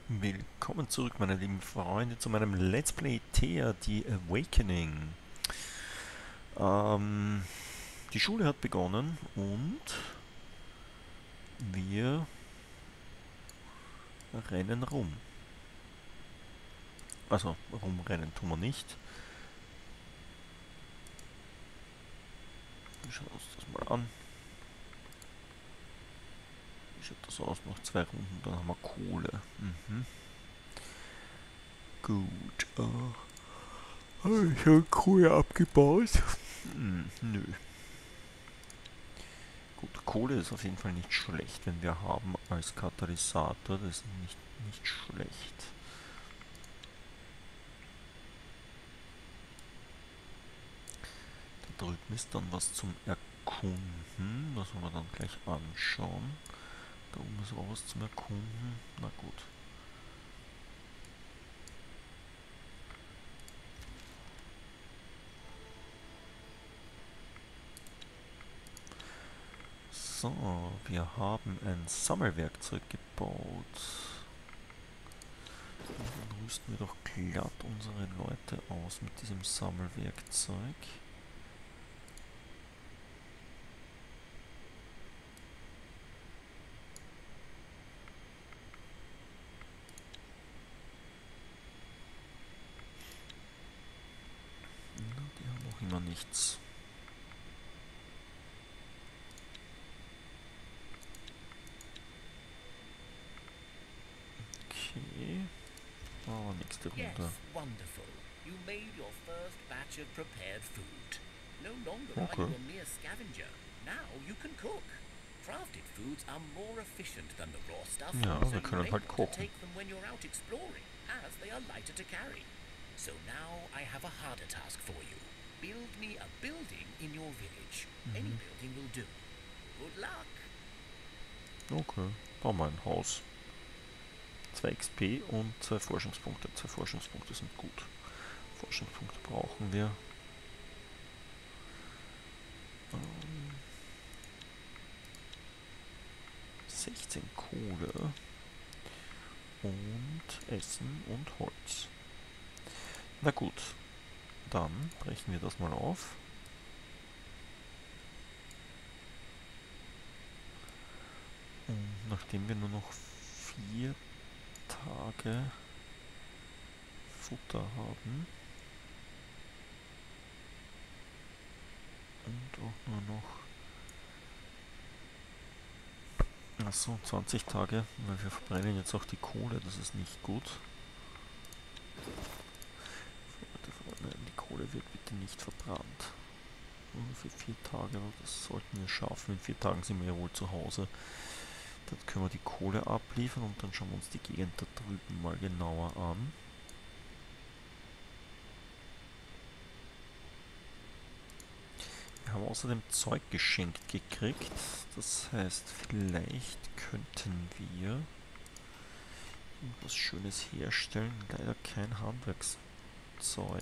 Willkommen zurück, meine lieben Freunde, zu meinem Let's Play Thea, The Awakening. Die Schule hat begonnen und wir rennen rum. Also, rumrennen tun wir nicht. Wir schauen uns das mal an. Wie schaut das aus? Noch 2 Runden, dann haben wir Kohle. Gut. Habe ich schon Kohle abgebaut? Nö. Gut, Kohle ist auf jeden Fall nicht schlecht, wenn wir haben als Katalysator. Das ist nicht schlecht. Da drüben ist dann was zum Erkunden. Das wollen wir dann gleich anschauen. Da oben ist auch was zum Erkunden. Na gut. So, wir haben ein Sammelwerkzeug gebaut. Dann rüsten wir doch glatt unsere Leute aus mit diesem Sammelwerkzeug. Na, die haben noch immer nichts. Okay. Oh, nächste Runde. Yes, wonderful. You made your first batch of prepared food. No longer are Okay. you a mere scavenger. Now you can cook. Crafted foods are more efficient than the raw stuff, Ja, so wir you're können halt able to kochen. take them when you're out exploring, as they are lighter to carry. So now I have a harder task for you. Build me a building in your village. Any building will do. Good luck. Okay, bauen wir ein Haus. 2 XP und 2 Forschungspunkte. 2 Forschungspunkte sind gut. Forschungspunkte brauchen wir. 16 Kohle und Essen und Holz. Na gut, dann brechen wir das mal auf. Und nachdem wir nur noch 4 Tage Futter haben und auch nur noch 20 Tage, weil wir verbrennen jetzt auch die Kohle, das ist nicht gut. Nein, die Kohle wird bitte nicht verbrannt. Nur für 4 Tage, aber das sollten wir schaffen. In 4 Tagen sind wir ja wohl zu Hause. Dann können wir die Kohle abliefern und dann schauen wir uns die Gegend da drüben mal genauer an. Wir haben außerdem Zeug geschenkt gekriegt. Das heißt, vielleicht könnten wir irgendwas Schönes herstellen. Leider kein Handwerkszeug.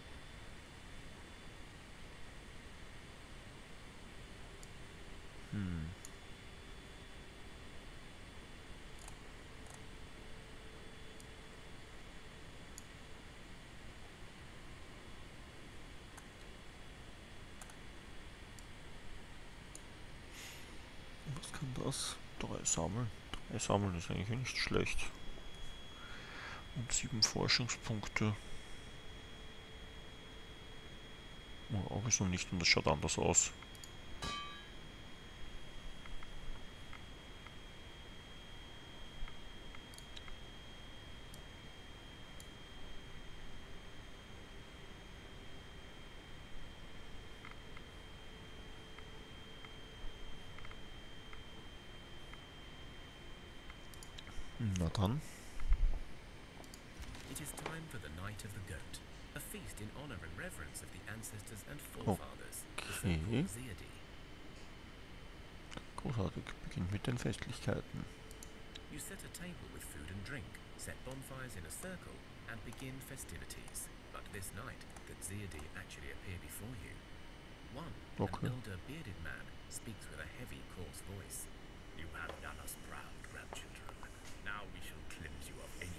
Was kann das? 3 sammeln. 3 sammeln ist eigentlich nicht schlecht. Und 7 Forschungspunkte. Oh, auch ist noch nicht und das schaut anders aus. Na dann. It is time for the Night of the Goat, a feast in honor and reverence of the ancestors and Oh. forefathers, the Okay. so-called Ziyadi. Großartig. Beginnt mit den Festlichkeiten. You set a table with food and drink, set bonfires in a circle, and begin festivities. But this night, the Ziyadi actually appear before you. One, Okay. an elder bearded man, speaks with a heavy, coarse voice. You have done us proud, grandchildren. Now we shall cleanse you of any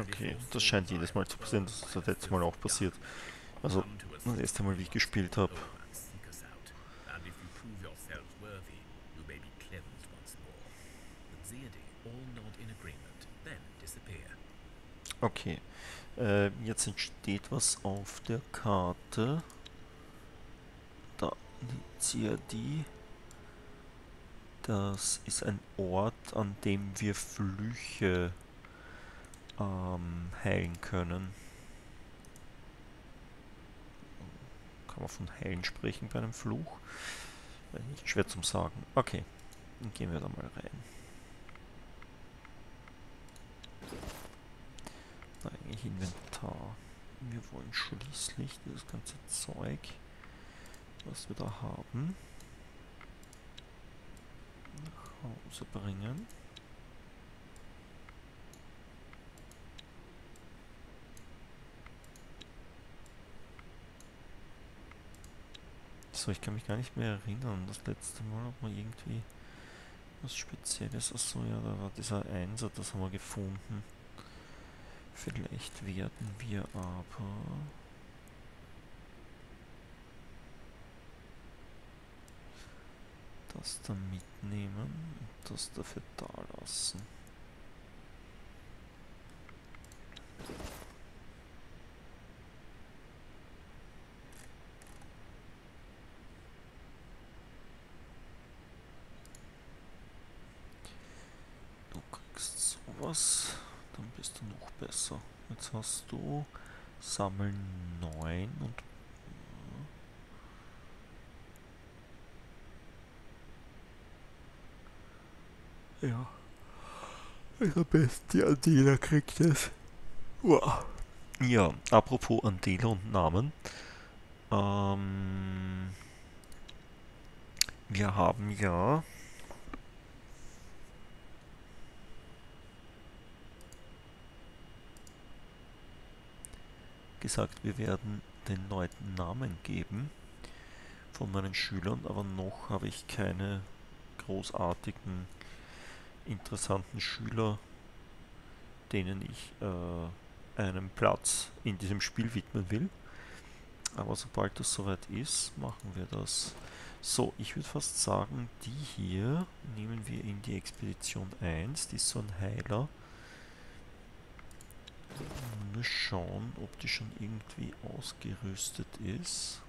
Okay, das scheint jedes Mal zu passieren. Das ist das letzte Mal auch passiert. Also, das erste Mal, wie ich gespielt habe. Seek us out, and if you prove yourselves worthy, you may be cleansed once more. The Zirdi all nod in agreement, then disappear. Okay, jetzt entsteht was auf der Karte. Da, die Ziadi. Das ist ein Ort, an dem wir Flüche heilen können. Kann man von heilen sprechen bei einem Fluch? Nicht schwer zum Sagen. Okay, dann gehen wir da mal rein. Na, eigentlich Inventar. Wir wollen schließlich das ganze Zeug, was wir da haben, nach Hause bringen. So, ich kann mich gar nicht mehr erinnern, das letzte Mal, ob man irgendwie was Spezielles. Achso, ja, da war dieser Einser, das haben wir gefunden. Vielleicht werden wir aber das da mitnehmen und das dafür da lassen. Du kriegst sowas, dann bist du noch besser. Jetzt hast du Sammeln 9 und ja, also best die Adela kriegt es. Wow. Ja, apropos Adela und Namen. Wir haben ja gesagt, wir werden den Leuten Namen geben von meinen Schülern, aber noch habe ich keine großartigen, interessanten Schüler, denen ich einen Platz in diesem Spiel widmen will. Aber sobald das soweit ist, machen wir das. So, ich würde fast sagen, die hier nehmen wir in die Expedition 1. Die ist so ein Heiler. Nur schauen, ob die schon irgendwie ausgerüstet ist.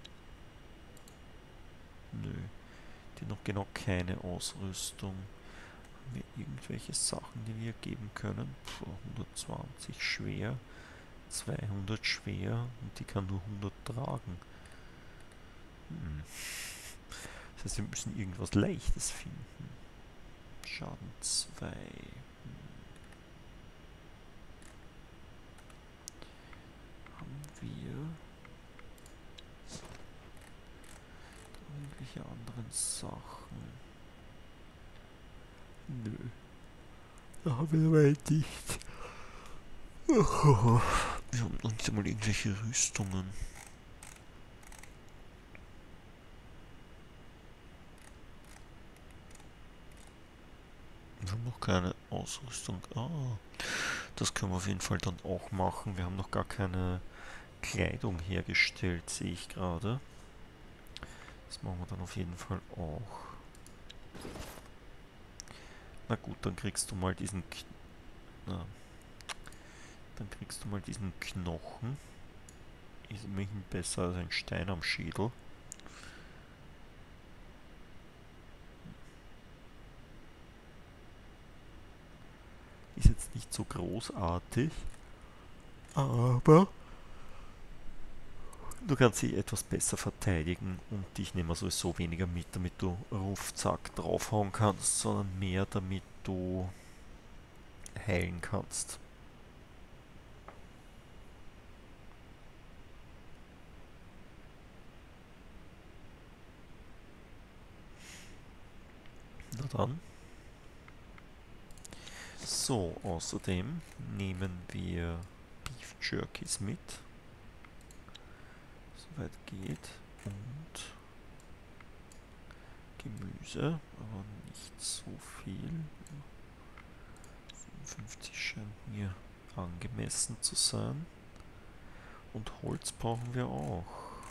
Nö, die noch genau keine Ausrüstung. Haben wir irgendwelche Sachen, die wir geben können? Puh, 120 schwer, 200 schwer und die kann nur 100 tragen. Das heißt, wir müssen irgendwas Leichtes finden. Schaden 2. Haben wir irgendwelche anderen Sachen? Nö. Da haben wir aber nicht. Wir haben noch nicht einmal irgendwelche Rüstungen. Wir haben noch keine Ausrüstung. Ah, das können wir auf jeden Fall dann auch machen. Wir haben noch gar keine Kleidung hergestellt, sehe ich gerade. Das machen wir dann auf jeden Fall auch. Na gut, dann kriegst du mal diesen Knochen. Ist immerhin besser als ein Stein am Schädel. Ist jetzt nicht so großartig, aber du kannst dich etwas besser verteidigen und dich nehmen wir sowieso weniger mit, damit du Rufzack draufhauen kannst, sondern mehr, damit du heilen kannst. Na dann. So, außerdem nehmen wir Beef Jerkies mit, soweit geht, und Gemüse, aber nicht so viel. 55 scheint mir angemessen zu sein. Und Holz brauchen wir auch.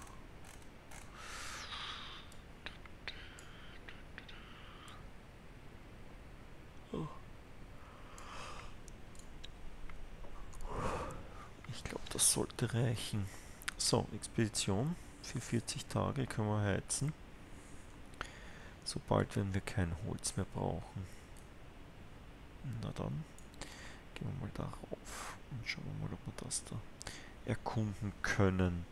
Ich glaube, das sollte reichen. So, Expedition. Für 40 Tage können wir heizen. Sobald werden wir kein Holz mehr brauchen. Na dann, gehen wir mal darauf und schauen wir mal, ob wir das da erkunden können.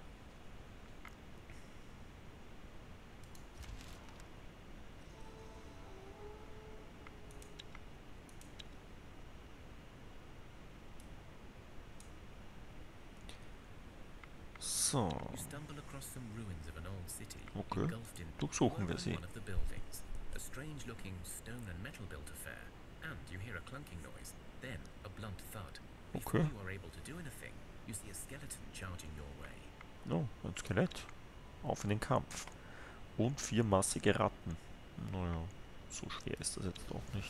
So, You stumble across some ruins of an old city, okay. engulfed in Durchsuchen wir sie. one of the buildings. A strange-looking stone and metal-built affair, and you hear a clunking noise, then a blunt thud. Before Okay. you are able to do anything, you see a skeleton charging your way. Oh, ein Skelett. Auf in den Kampf. Und 4 massige Ratten. Naja, so schwer ist das jetzt doch nicht.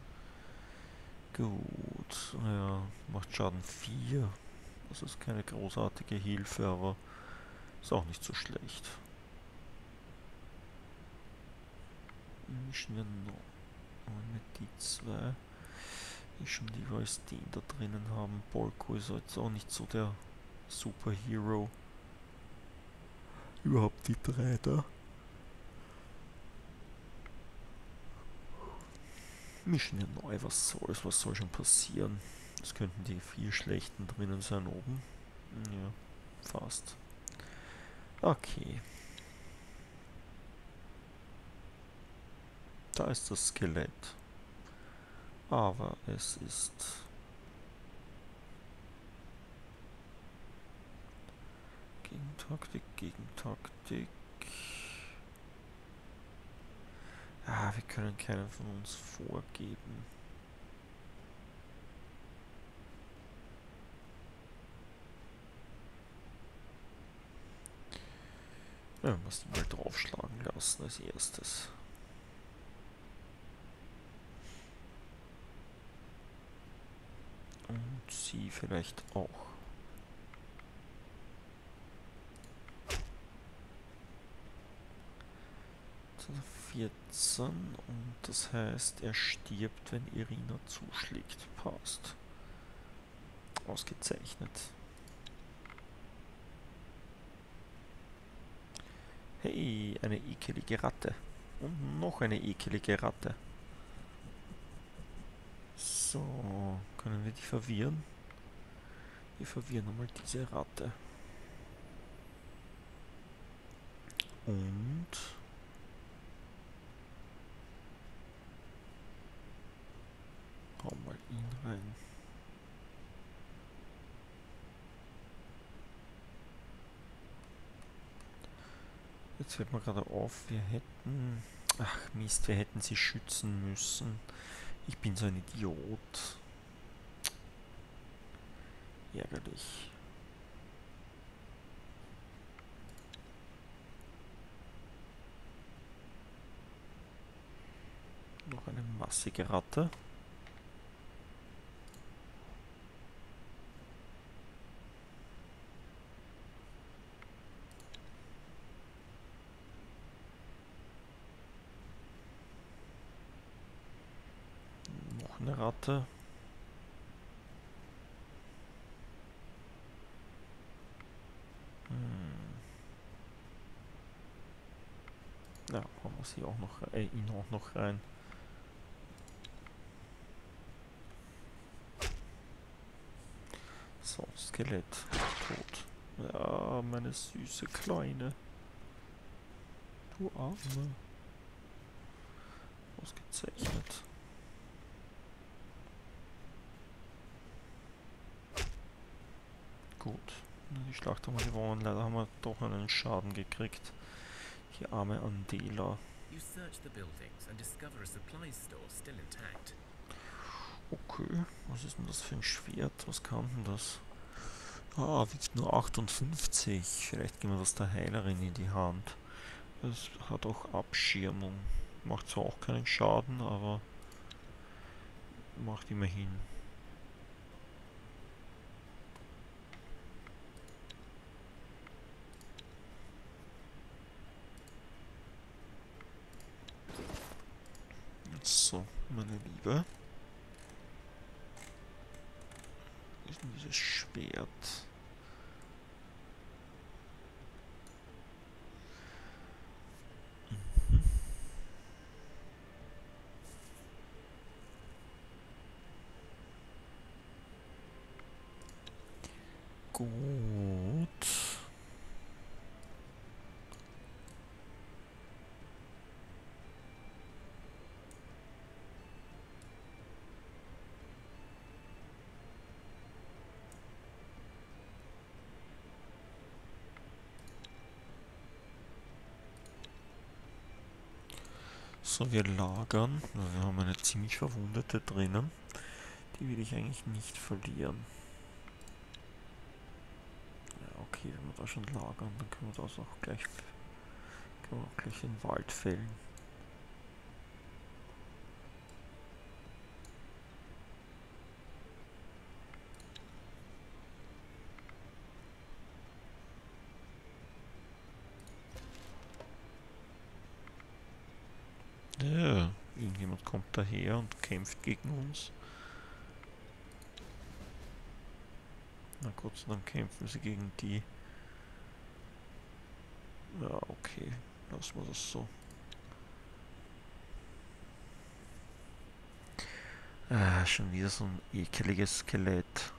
Gut, naja, macht Schaden 4. Das ist keine großartige Hilfe, aber ist auch nicht so schlecht. Mischen wir noch mit die 2. Ich schon lieber als den da drinnen haben. Bolko ist jetzt auch nicht so der Superhero. Überhaupt die 3 da. Mischen wir neu, was soll schon passieren? Es könnten die 4 schlechten drinnen sein oben. Ja, fast. Okay. Da ist das Skelett. Aber es ist... Gegentaktik, Gegentaktik... Ah, wir können keinen von uns vorgeben. Ja, wir müssen mal draufschlagen lassen als erstes. Und sie vielleicht auch. 14 und das heißt, er stirbt, wenn Irina zuschlägt. Passt. Ausgezeichnet. Hey, eine ekelige Ratte. Und noch eine ekelige Ratte. So, können wir die verwirren? Wir verwirren nochmal diese Ratte. Und... hau mal ihn rein. Jetzt fällt mir gerade auf, wir hätten... Ach Mist, wir hätten sie schützen müssen. Ich bin so ein Idiot. Ärgerlich. Noch eine massige Ratte. Noch eine Ratte. Ja, hauen wir sie auch noch, ihn auch noch rein. So, Skelett. Tot. Ja, meine süße Kleine. Du Arme. Ausgezeichnet. Gut. Die Schlacht haben wir gewonnen. Leider haben wir doch einen Schaden gekriegt. Die arme Andela. You search the buildings and discover a supplies store still intact. Okay, was ist denn das für ein Schwert? Was kann denn das? Ah, wiegt nur 58. Vielleicht geben wir das der Heilerin in die Hand. Es hat auch Abschirmung. Macht zwar auch keinen Schaden, aber macht immerhin. Bombe. Wo ist denn dieses Schwert? Mhm. Gut. So, wir lagern. Wir haben eine ziemlich Verwundete drinnen. Die will ich eigentlich nicht verlieren. Ja, okay, wenn wir da schon lagern, dann können wir das auch gleich, den Wald fällen. Ja, irgendjemand kommt daher und kämpft gegen uns. Na Gott sei Dank kämpfen sie gegen die. Ja, okay, lassen wir das so. Schon wieder so ein ekeliges Skelett.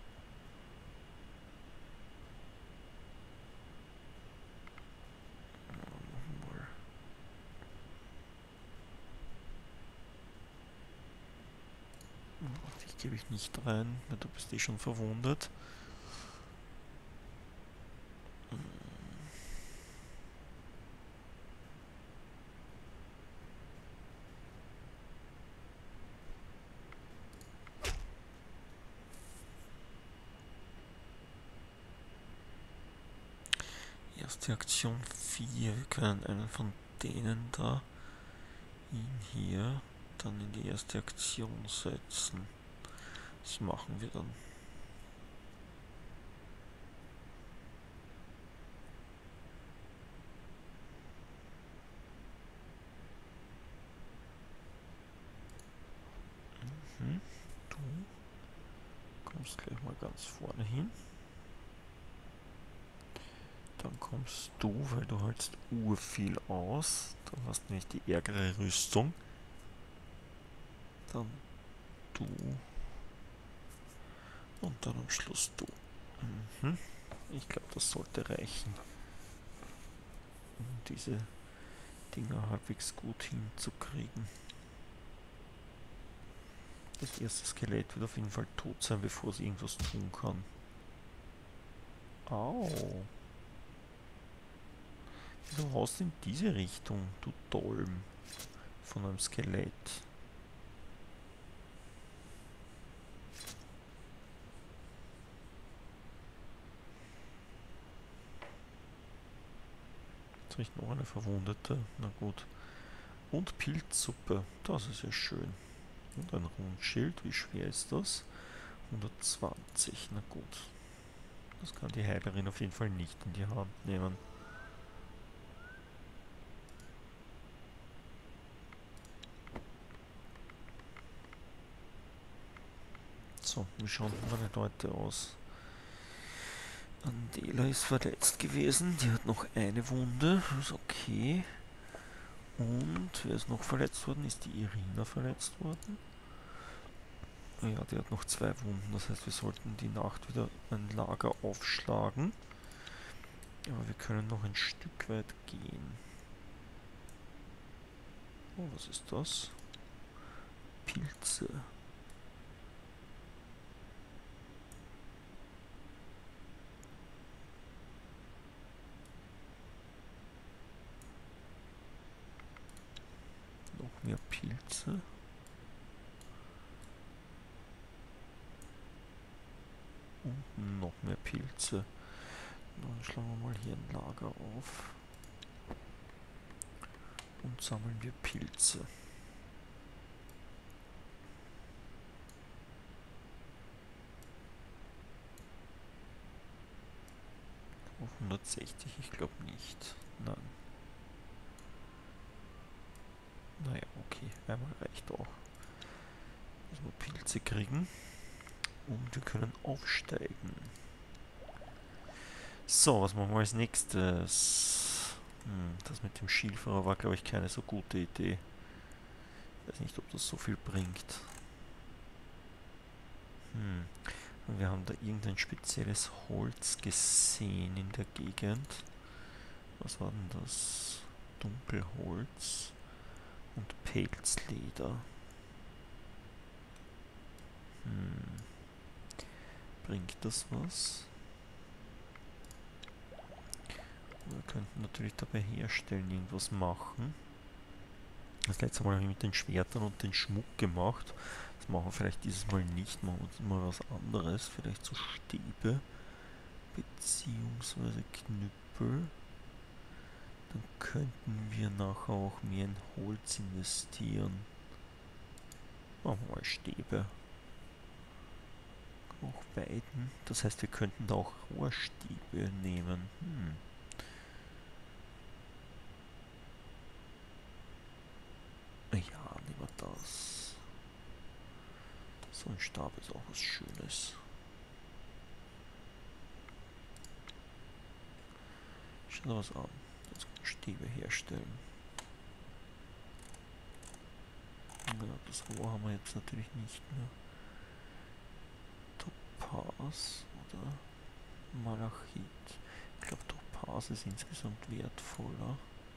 Dich gebe ich nicht rein, weil du bist eh schon verwundet. Erste Aktion 4. Wir können einen von denen da, ihn hier, dann in die erste Aktion setzen. Das machen wir dann. Du kommst gleich mal ganz vorne hin. Dann kommst du, weil du hältst urviel aus. Dann hast du nämlich die ärgere Rüstung. Dann du. Und dann am Schluss du. Ich glaube, das sollte reichen, um diese Dinger halbwegs gut hinzukriegen. Das erste Skelett wird auf jeden Fall tot sein, bevor es irgendwas tun kann. Au. Wieso haust du in diese Richtung, du Dolm von einem Skelett? Jetzt riecht noch eine Verwundete. Na gut. Und Pilzsuppe. Das ist ja schön. Und ein Rundschild. Wie schwer ist das? 120. Na gut. Das kann die Heilerin auf jeden Fall nicht in die Hand nehmen. So, wie schauen meine Leute aus? Andela ist verletzt gewesen. Die hat noch eine Wunde. Ist okay. Und wer ist noch verletzt worden? Ist die Irina verletzt worden? Ja, die hat noch 2 Wunden. Das heißt, wir sollten die Nacht wieder ein Lager aufschlagen. Aber wir können noch ein Stück weit gehen. Oh, was ist das? Pilze. Noch mehr Pilze. Und noch mehr Pilze. Dann schlagen wir mal hier ein Lager auf. Und sammeln wir Pilze. Auf 160, ich glaube nicht. Nein. Naja, okay, einmal reicht auch. dass wir Pilze kriegen. Und wir können aufsteigen. So, was machen wir als nächstes? Das mit dem Skifahrer war, glaube ich, keine so gute Idee. Ich weiß nicht, ob das so viel bringt. Wir haben da irgendein spezielles Holz gesehen in der Gegend. Was war denn das? Dunkelholz und Pelzleder. Bringt das was? Wir könnten natürlich dabei herstellen, irgendwas machen. Das letzte Mal habe ich mit den Schwertern und den Schmuck gemacht. Das machen wir vielleicht dieses Mal nicht. Machen wir uns mal was anderes. Vielleicht so Stäbe. Beziehungsweise Knüppel. Dann könnten wir nachher auch mehr in Holz investieren. Machen wir mal Stäbe. Auch beiden. Das heißt, wir könnten da auch Rohrstäbe nehmen. Ja, nehmen wir das. So ein Stab ist auch was Schönes. Schau dir was an. Jetzt können wir Stäbe herstellen. Ja, das Rohr haben wir jetzt natürlich nicht mehr. Topaz oder Malachit. Ich glaube, Topaz ist insgesamt wertvoller.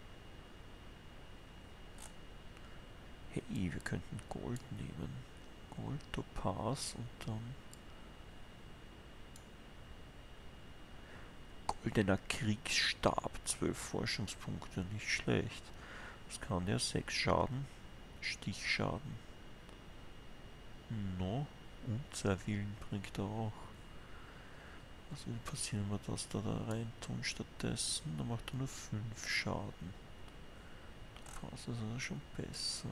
Hey, wir könnten Gold nehmen. Gold, Topaz und dann goldener Kriegsstab. 12 Forschungspunkte, nicht schlecht. Was kann der? 6 Schaden. Stichschaden. No. Und 2 Willen bringt er auch. Was würde passieren, wenn wir das da rein tun stattdessen? Da macht er nur 5 Schaden. Das ist also schon besser.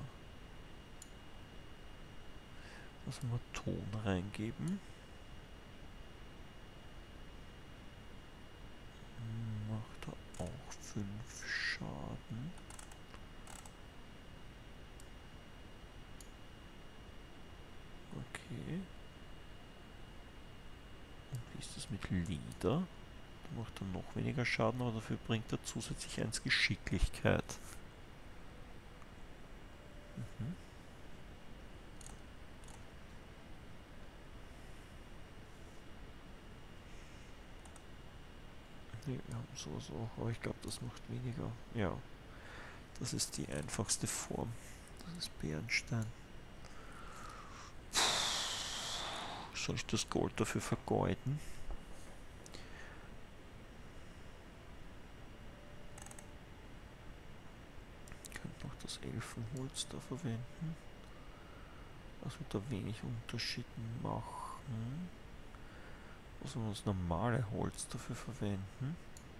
Lassen wir Ton reingeben. Macht er auch 5 Schaden. Okay. Und wie ist das mit Leder? Da macht er noch weniger Schaden, aber dafür bringt er zusätzlich 1 Geschicklichkeit. Ne, wir haben sowas auch, aber ich glaube, das macht weniger. Ja, das ist die einfachste Form. Das ist Bernstein. Soll ich das Gold dafür vergeuden? Ich könnte noch das Elfenholz da verwenden. Das wird da wenig Unterschied machen. Also das normale Holz dafür verwenden.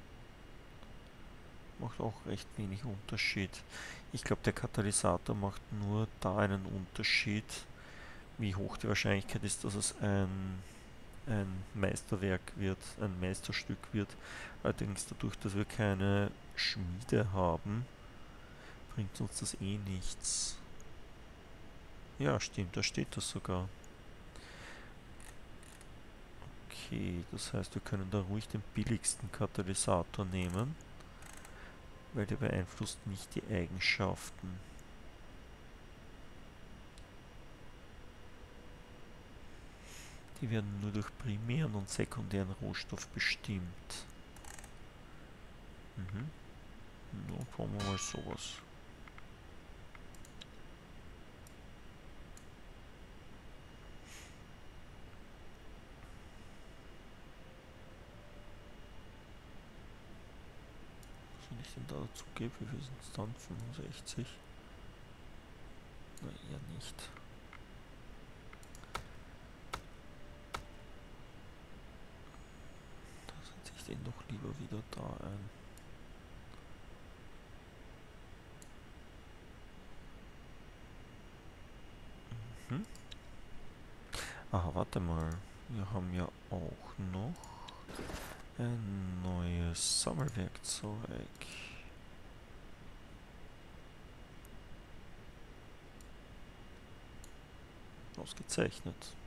Macht auch recht wenig Unterschied. Ich glaube, der Katalysator macht nur da einen Unterschied, wie hoch die Wahrscheinlichkeit ist, dass es ein Meisterwerk wird, ein Meisterstück wird. Allerdings dadurch, dass wir keine Schmiede haben, bringt uns das eh nichts. Ja, stimmt, da steht das sogar. Okay, das heißt, wir können da ruhig den billigsten Katalysator nehmen, weil der beeinflusst nicht die Eigenschaften. Die werden nur durch primären und sekundären Rohstoff bestimmt. No, brauchen wir mal sowas. Was soll ich denn da dazu geben? Wie viel sind es dann? 65? Na, eher nicht. Da setze ich den doch lieber wieder da ein. Aha, warte mal. Wir haben ja auch noch ein neues Sammelwerkzeug. Ausgezeichnet.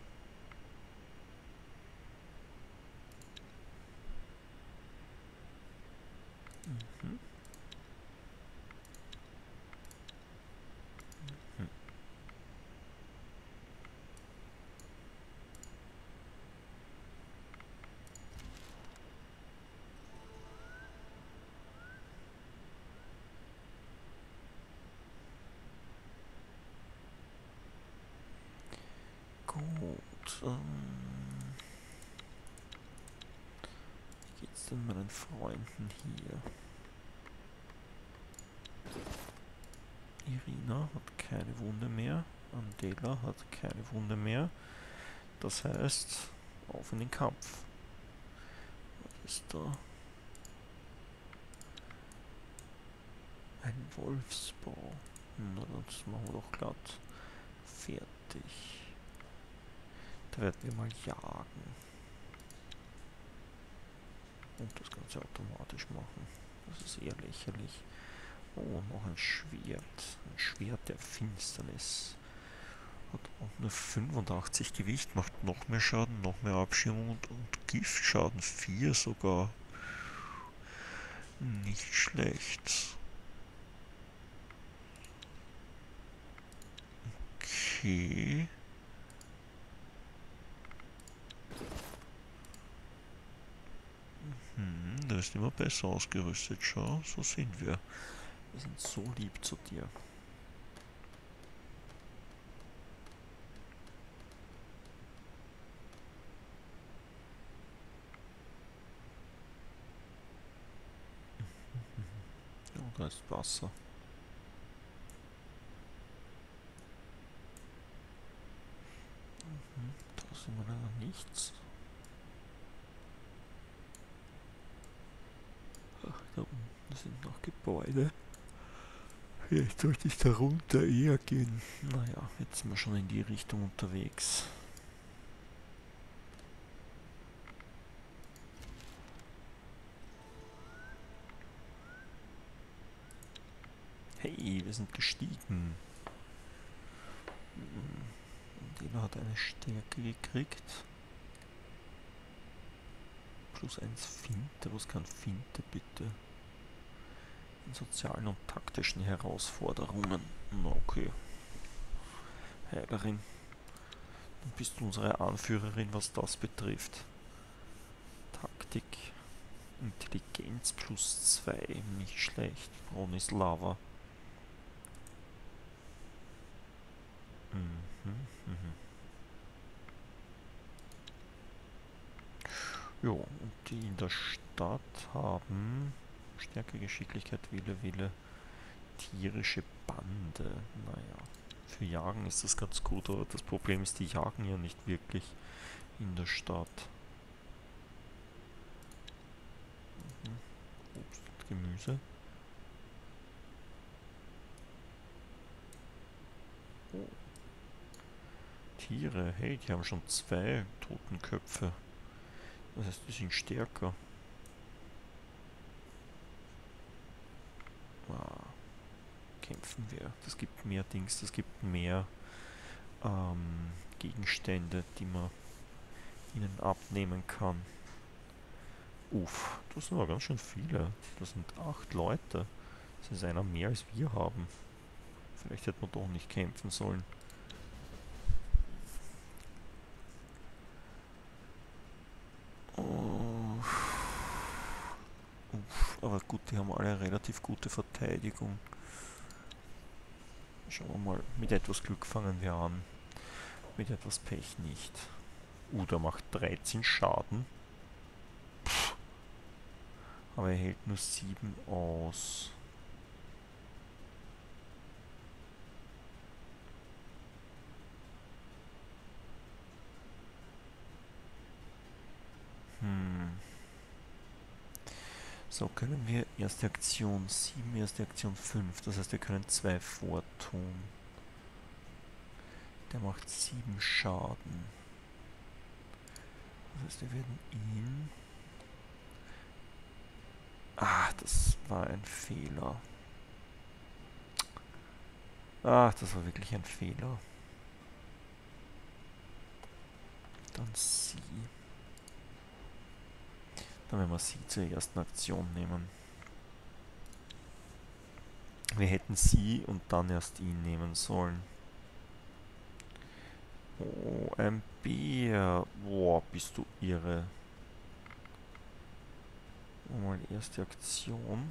Mhm. Mhm. Gut. Wie geht's denn meinen Freunden hier? Irina hat keine Wunde mehr. Andela hat keine Wunde mehr. Das heißt, auf in den Kampf. Was ist da? Ein Wolfsbau. Na, das machen wir doch glatt. Fertig. Da werden wir mal jagen. Und das Ganze automatisch machen. Das ist eher lächerlich. Oh, noch ein Schwert. Ein Schwert der Finsternis. Hat auch nur 85 Gewicht, macht noch mehr Schaden, noch mehr Abschirmung und Giftschaden 4 sogar. Nicht schlecht. Okay. Du bist immer besser ausgerüstet, schau, so sind wir. Wir sind so lieb zu dir. Ja, da ist Wasser. Da sind wir leider nichts. Ach, da unten sind noch Gebäude. Vielleicht sollte ich da runter eher gehen. Naja, jetzt sind wir schon in die Richtung unterwegs. Hey, wir sind gestiegen. Dela hat eine Stärke gekriegt. Plus 1 Finte. Was kann Finte bitte? In sozialen und taktischen Herausforderungen. Na okay. Heilerin. Dann bist du unsere Anführerin, was das betrifft. Taktik. Intelligenz plus 2. Nicht schlecht. Bronislava. Jo, und die in der Stadt haben Stärke, Geschicklichkeit, Wille, tierische Bande. Naja, für Jagen ist das ganz gut, aber das Problem ist, die jagen ja nicht wirklich in der Stadt. Obst und Gemüse. Oh. Tiere, hey, die haben schon 2 Totenköpfe. Das heißt, die sind stärker. Kämpfen wir. Das gibt mehr Dings, das gibt mehr Gegenstände, die man ihnen abnehmen kann. Uff, das sind aber ganz schön viele. Das sind 8 Leute. Das ist einer mehr als wir haben. Vielleicht hätte man doch nicht kämpfen sollen. Aber gut, die haben alle relativ gute Verteidigung. Schauen wir mal, mit etwas Glück fangen wir an. Mit etwas Pech nicht. Der macht 13 Schaden. Aber er hält nur 7 aus. So, können wir erste Aktion 7, erste Aktion 5. Das heißt, wir können 2 vortun. Der macht 7 Schaden. Das heißt, wir werden ihn... das war ein Fehler. Das war wirklich ein Fehler. Dann sie. Dann werden wir sie zur ersten Aktion nehmen. Wir hätten sie und dann erst ihn nehmen sollen. Oh, ein Bär. Boah, bist du irre. Mal erste Aktion.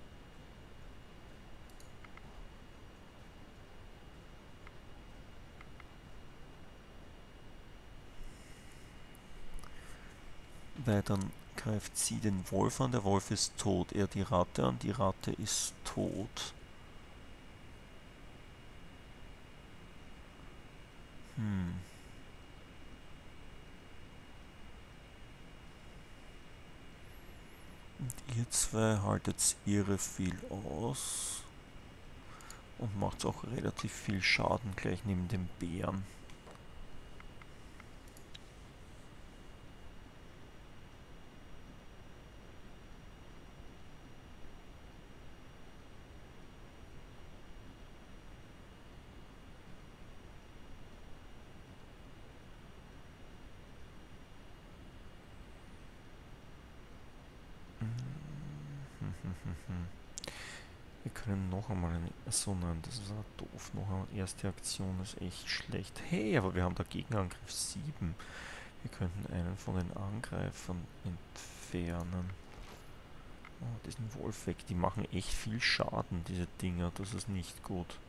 Weil dann greift sie den Wolf an, der Wolf ist tot. Er die Ratte an, die Ratte ist tot. Und ihr zwei haltet irre viel aus. Und macht auch relativ viel Schaden gleich neben dem Bären. Wir können noch einmal eine... Achso, nein, das ist doof. Noch einmal erste Aktion ist echt schlecht. Hey, aber wir haben da Gegenangriff 7. Wir könnten einen von den Angreifern entfernen. Oh, diesen Wolf weg. Die machen echt viel Schaden, diese Dinger. Das ist nicht gut.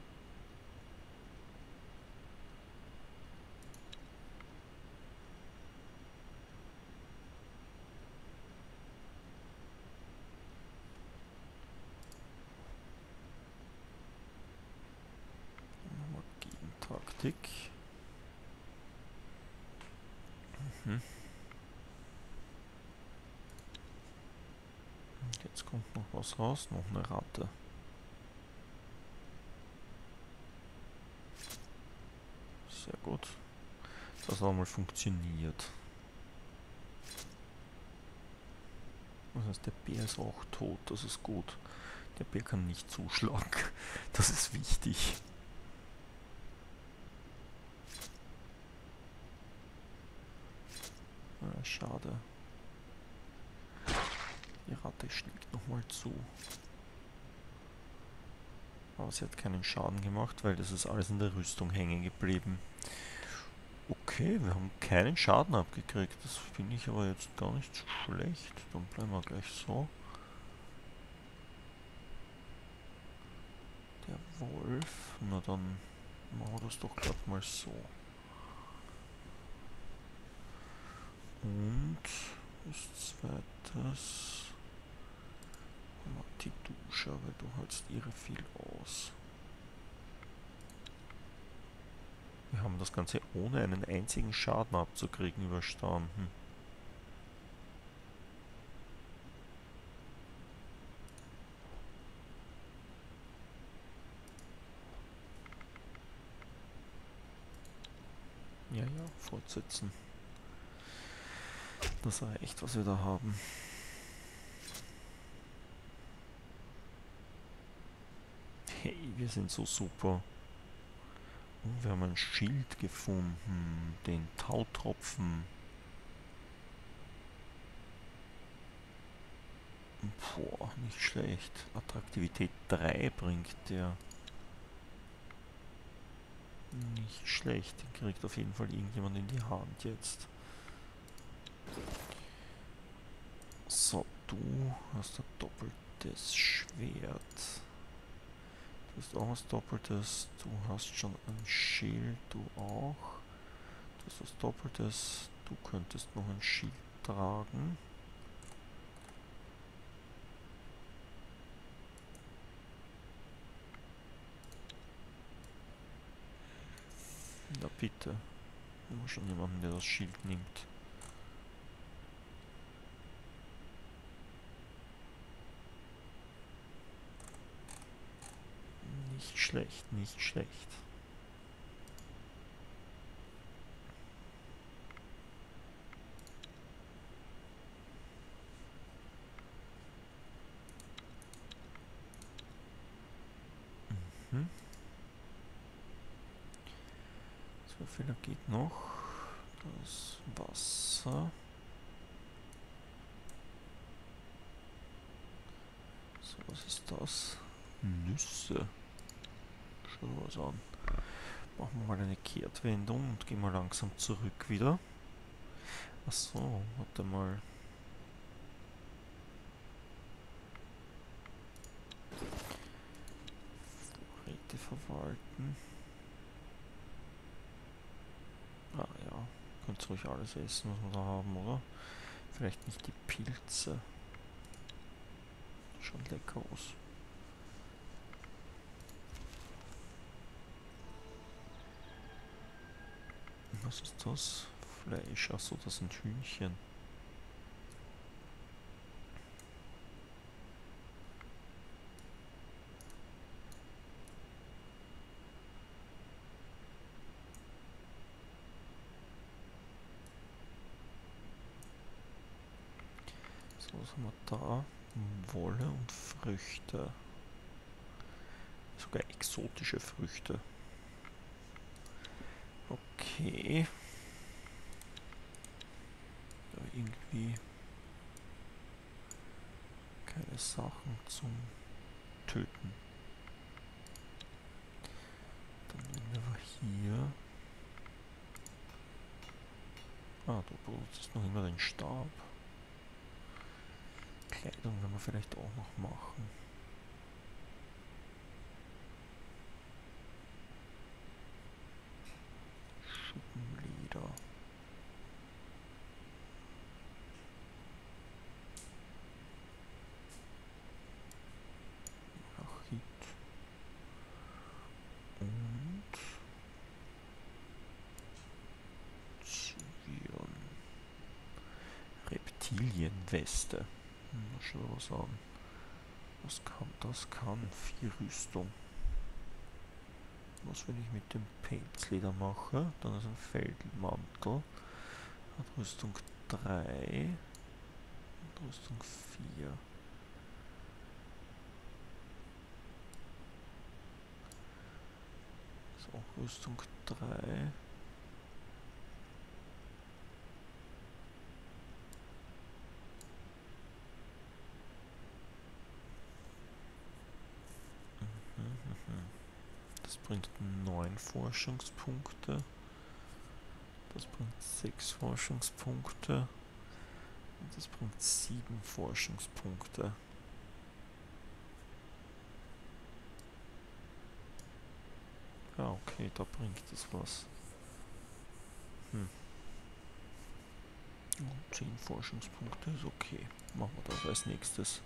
Nochmal Gegentaktik. Jetzt kommt noch was raus. Noch eine Ratte. Sehr gut. Das hat einmal funktioniert. Das heißt, der Bär ist auch tot. Das ist gut. Der Bär kann nicht zuschlagen. Das ist wichtig. Ah, schade. Die Ratte schlägt nochmal zu. Aber sie hat keinen Schaden gemacht, weil das ist alles in der Rüstung hängen geblieben. Okay, wir haben keinen Schaden abgekriegt. Das finde ich aber jetzt gar nicht so schlecht. Dann bleiben wir gleich so. Der Wolf. Na dann machen wir das doch gerade mal so. Und als zweites die Dusche, weil du hältst irre viel aus. Wir haben das Ganze ohne einen einzigen Schaden abzukriegen überstanden. Ja, fortsetzen. Das reicht, was wir da haben. Hey, wir sind so super. Und wir haben ein Schild gefunden. Den Tautropfen. Boah, nicht schlecht. Attraktivität 3 bringt der. Nicht schlecht. Den kriegt auf jeden Fall irgendjemand in die Hand jetzt. So, du hast ein doppeltes Schwert. Du hast auch was Doppeltes. Du hast schon ein Schild. Du auch. Du hast was Doppeltes. Du könntest noch ein Schild tragen. Na bitte. Wir haben schon jemanden, der das Schild nimmt. Nicht schlecht, nicht schlecht. So, Fehler geht noch. Das Wasser. So, was ist das? Nüsse. Schau dir was an. Machen wir mal eine Kehrtwendung und gehen mal langsam zurück wieder. Achso, warte mal. Vorräte verwalten. Ah ja, könnt ruhig alles essen, was wir da haben, oder? Vielleicht nicht die Pilze. Schaut lecker aus. Was ist das? Fleisch. Achso, das sind Hühnchen. So, was haben wir da? Wolle und Früchte. Sogar exotische Früchte. Okay. Da irgendwie keine Sachen zum Töten. Dann nehmen wir aber hier. Ah, du benutzt noch immer den Stab. Kleidung werden wir vielleicht auch noch machen. Schuppenleder. Malachit. Und Zyrion. Reptilienweste. Mal schauen wir was an. Was kann das? Kann 4 Rüstung. Was, wenn ich mit dem Pelzleder mache? Dann ist ein Feldmantel. Hat Rüstung 3 und Rüstung 4. Ist auch Rüstung 3. Das bringt 9 Forschungspunkte. Das bringt 6 Forschungspunkte. Und das bringt 7 Forschungspunkte. Ja, okay, da bringt es was. 10 Forschungspunkte ist okay. Machen wir das als nächstes.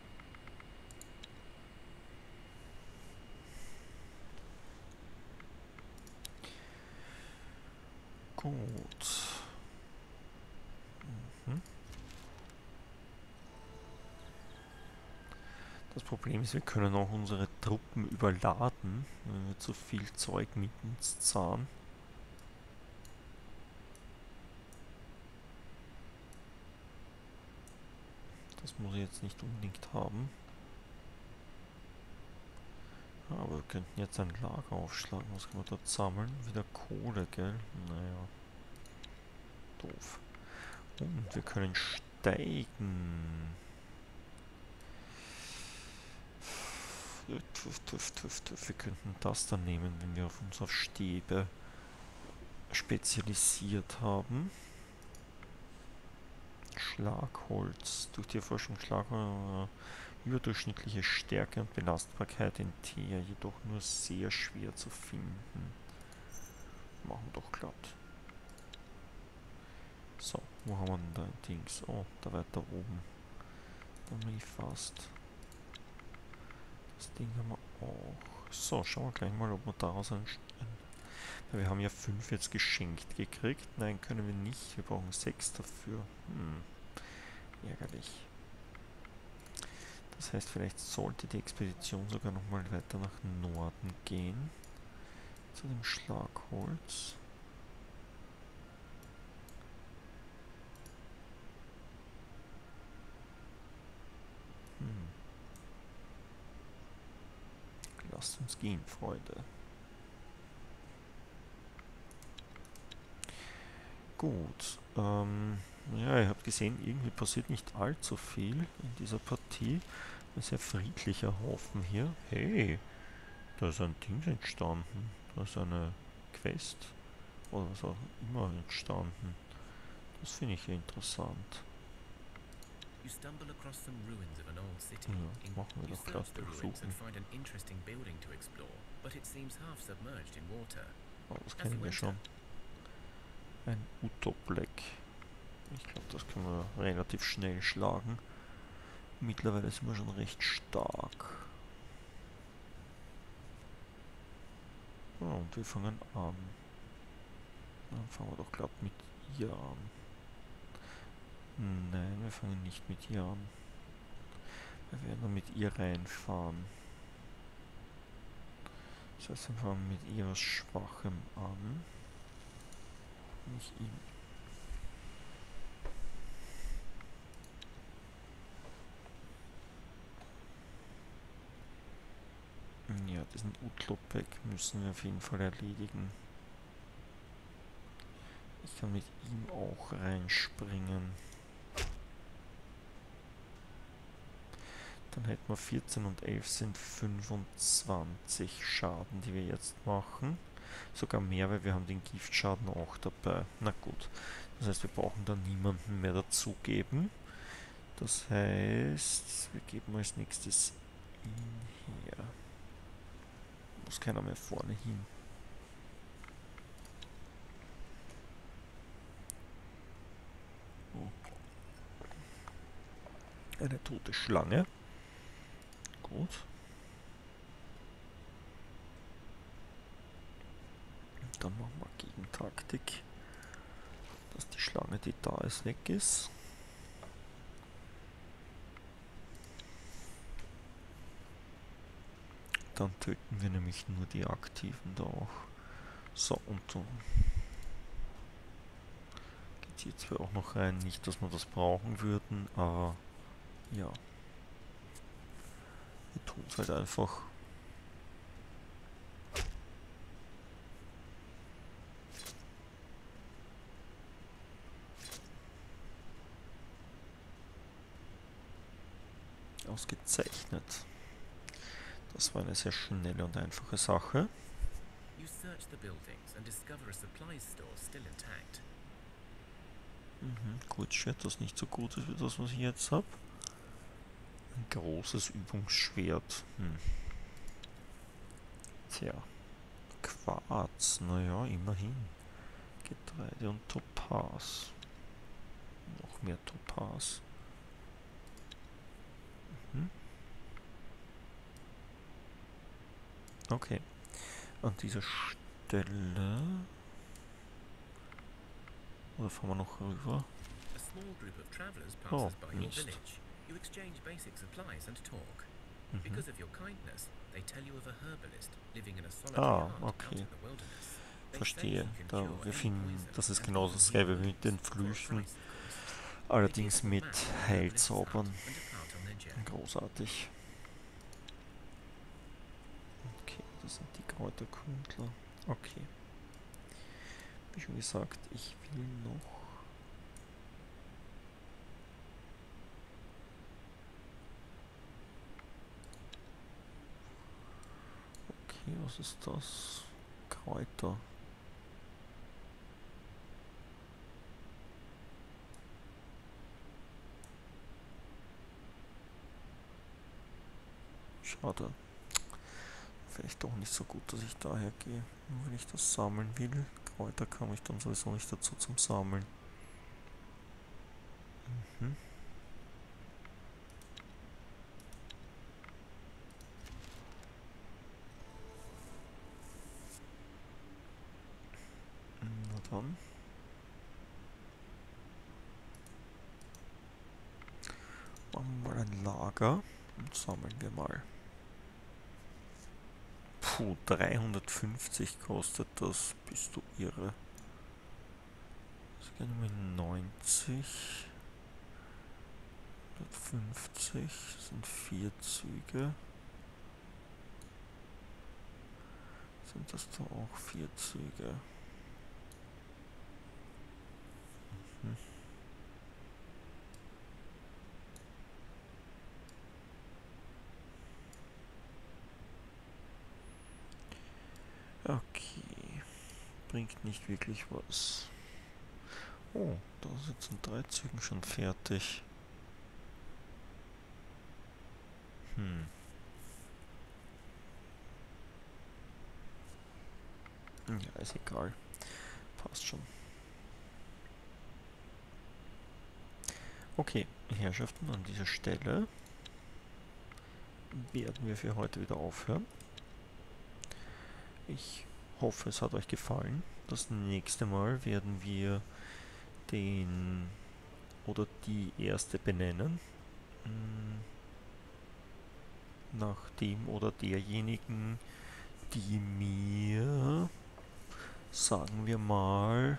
Gut. Das Problem ist, wir können auch unsere Truppen überladen, wenn wir zu viel Zeug mit uns zahlen. Das muss ich jetzt nicht unbedingt haben. Aber wir könnten jetzt ein Lager aufschlagen. Was können wir dort sammeln? Wieder Kohle, gell? Naja. Doof. Und wir können steigen. Wir könnten das dann nehmen, wenn wir uns auf Stäbe spezialisiert haben. Schlagholz. Durch die Erforschung Schlagholz überdurchschnittliche Stärke und Belastbarkeit in Teer, jedoch nur sehr schwer zu finden. Machen wir doch glatt. So, wo haben wir denn da Dings? Oh, da weiter oben. Da bin ich fast. Das Ding haben wir auch. So, schauen wir gleich mal, ob wir daraus weil wir haben ja 5 jetzt geschenkt gekriegt. Nein, können wir nicht. Wir brauchen 6 dafür. Ärgerlich. Das heißt, vielleicht sollte die Expedition sogar nochmal weiter nach Norden gehen. Zu dem Schlagholz. Lasst uns gehen, Freunde. Gut, ja, ihr habt gesehen, irgendwie passiert nicht allzu viel in dieser Partie. Ein sehr friedlicher Haufen hier. Hey, da ist ein Ding entstanden. Da ist eine Quest oder was auch immer entstanden. Das finde ich ja interessant. You stumble across some ruins of an old city. Ja, machen wir You doch gleich search the ruins and durchsuchen. find an interesting building to explore, but it seems half submerged in water. Oh, das As kennen you wir enter, schon. Ein Utopleck. Ich glaube, das können wir relativ schnell schlagen. Mittlerweile sind wir schon recht stark. Ja, und wir fangen an. Dann fangen wir doch glatt mit ihr an. Nein, wir fangen nicht mit ihr an. Wir werden dann mit ihr reinfahren. Das heißt, wir fangen mit ihr was Schwachem an. Nicht ihm. Ja, diesen Utlopek müssen wir auf jeden Fall erledigen. Ich kann mit ihm auch reinspringen. Dann hätten wir 14 und 11 sind 25 Schaden, die wir jetzt machen. Sogar mehr, weil wir haben den Giftschaden auch dabei. Na gut. Das heißt, wir brauchen da niemanden mehr dazugeben. Das heißt, wir geben als nächstes ihn her. Muss keiner mehr vorne hin. Oh. Eine tote Schlange. Gut. Dann machen wir Gegentaktik, dass die Schlange, die da ist, weg ist. Dann töten wir nämlich nur die Aktiven da auch. So, und dann geht hier zwar auch noch rein. Nicht, dass wir das brauchen würden, aber ja. Wir tun es halt einfach. Ausgezeichnet. Das war eine sehr schnelle und einfache Sache. you search the buildings and discover a supplies store still intact. Kurzschwert, das nicht so gut ist wie das, was ich jetzt habe. Ein großes Übungsschwert. Tja. Quarz, naja, immerhin. Getreide und Topaz. Noch mehr Topaz. Okay. An dieser Stelle. Oder fahren wir noch rüber? A small group of travelers Oh, passes by your Mist. village. You exchange basic supplies and talk. Because of your kindness, they tell you of a herbalist living in a solitary hut out okay. in the wilderness. They say Verstehe. he can Da, cure wir any finden, poison das ist and genau even dasselbe heal wie mit den wounds, for a Flüchen. price, of course. They give Allerdings a mit map of the herbalist's Heilzaubern. hut and depart on their journey. Großartig. Okay, das sind die Kräuterkundler. Okay. Wie schon gesagt, ich will noch. Okay, was ist das? Kräuter. Schade. Vielleicht doch nicht so gut, dass ich daher gehe. Nur wenn ich das sammeln will. Kräuter kam ich dann sowieso nicht dazu zum Sammeln. Na dann. Machen wir mal ein Lager und sammeln wir mal. Puh, 350 kostet das. Bist du irre? Das gehen wir 90. 150 sind 4 Züge. Sind das da auch 4 Züge? Okay. Bringt nicht wirklich was. Oh, da ist jetzt in 3 Zügen schon fertig. Ja, ist egal. Passt schon. Okay, Herrschaften, an dieser Stelle werden wir für heute wieder aufhören. Ich hoffe, es hat euch gefallen. Das nächste Mal werden wir den oder die erste benennen. Nach dem oder derjenigen, die mir, sagen wir mal,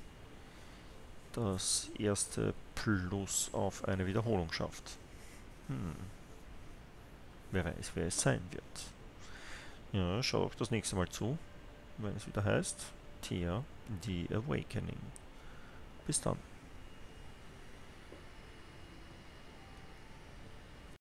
das erste Plus auf eine Wiederholung schafft. Wer weiß, wer es sein wird. Ja, schaut auch das nächste Mal zu, wenn es wieder heißt Thea, The Awakening. Bis dann.